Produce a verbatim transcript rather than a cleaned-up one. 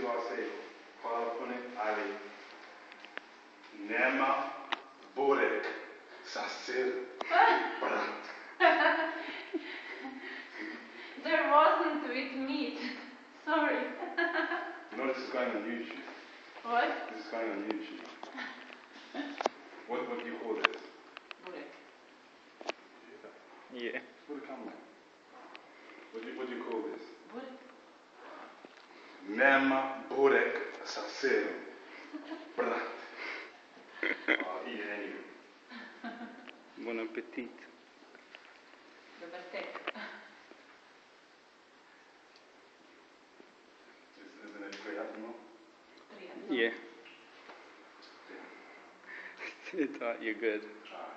I'll say hvala puno, ali NEMA Burek sa sirom. Brat. There wasn't with meat. Sorry. No, this is going on YouTube. What? This is going on YouTube. What, what do you call this? Burek. Yeah. For the camera. What do you, what do you call this? Burek. NEMA Burek sa sirom. Brat. I'll eat it anyway. Buon appetit. Dobar tek. Isn't it prijatno? Prijatno. Yeah. I thought you're good. Ah.